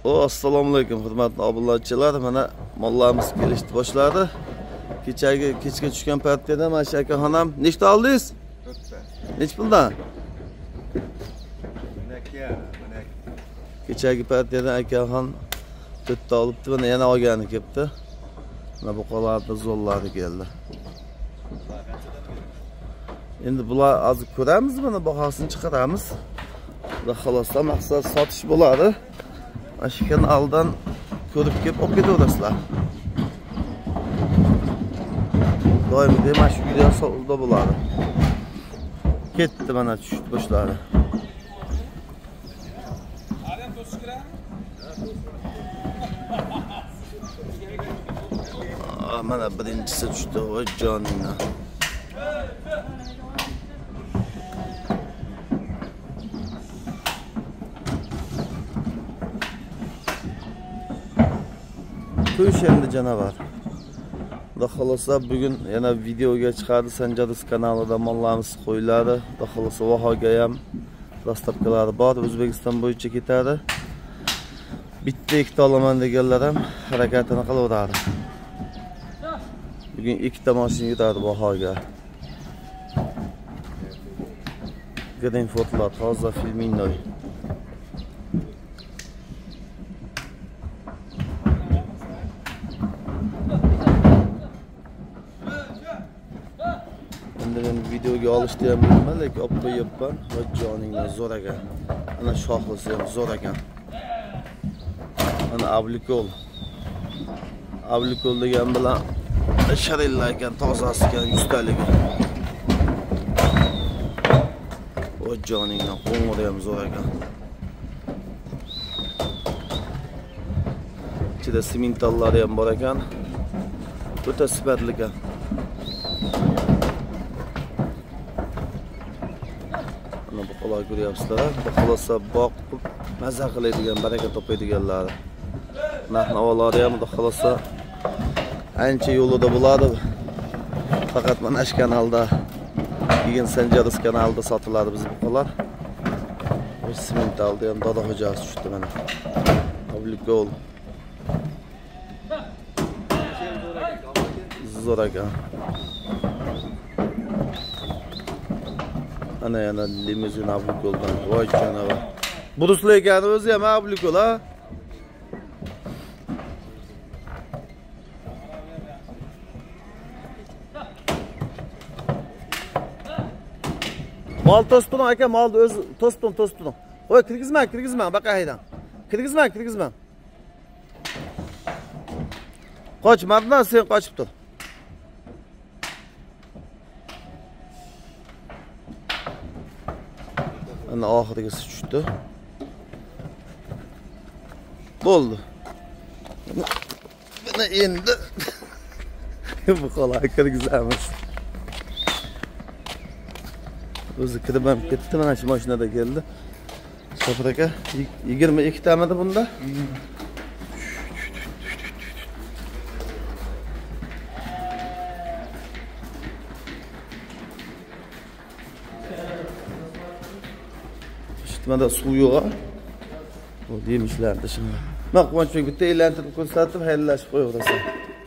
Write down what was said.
Assalomu alaykum hurmatli obunachilar. Mana mollarimiz kelishdi boshladi. Kechga tushgan paytda mana shu akaxonam nechta oldingiz? 4ta. Nech puldan? Kechagi paytda akaxon 4ta olibdi, mana yana olgani kelibdi. Mana bu qolarda zo'llari keldi. Endi bular hozir ko'ramiz, mana bahosini chiqaramiz. Xudo xolosda maqsad sotish bo'ladi. Mana shu kanaldan ko'rib kelib olib ketaverasizlar. Doimgidek mana shu video savdo bo'ladi. Ketdi mana tushdi boshlari. Mana birinchisi tushdi, voy joningdan. Tush endi janavar. Xudo xolosa bugun yana videoga chiqadi. Sanjadis kanalida mollarimiz qo'yiladi. Xudo xolosa Vahoga ham dostavkalari bor. O'zbekiston bo'yicha ketadi. Bitta ikkita olaman deganlar ham harakatini qilaveradi. Bugun ikkita mashina yetadi Vahoga. Gadin fotolar toza filminoy. Videoga olishni ham bilmayman, lekin olib qo'yibman. Va joningdan zo'r ekan. Ana shoxlisi ham zo'r ekan. Ana Ablikol. Ablikol degan bilan sharilla ekan, tozasi ekan, 100 taligi. Va joningdan qo'ng'iri ham zo'r ekan. Ichida simentallari ham bor ekan. O'ta sifatli ekan. Xudo ko'ryapsizlar. Xohlasa boqib mazza qiladigan, baraka topadiganlar. Narx-navolari ham xudo xohlasa ancha yo'lida bo'ladi. Faqat mana shu kanalda, keyin Sanjadis kanalida sotiladi biz buqalar. O'z simentalda ham Dodo xo'jasi tushdi mana. Obligol. Zo'r ekan. Ana yana limuzin Ablikoldan. Voy canavar. Burusli ekan o'zi ham Ablikol ha. Mol to'stun aka, molni o'zi to'stun. Voy kirgizma, baqa haydan. Kirgizma. Qoch, mardan sen qochib tur. Ana oxirgisi tushdi. Bo'ldi. Mana endi bu qo'lga kirgizamiz. O'zi kirib ham ketdi, mana shu mashinada keldi. Sofir aka 22 tamidi bunda? Mana suv yo'q. Bu demişlardi shunga. Men Quvonchbek bitta aylantirib ko'rsatib, xayrlashib qo'yaverasizlar.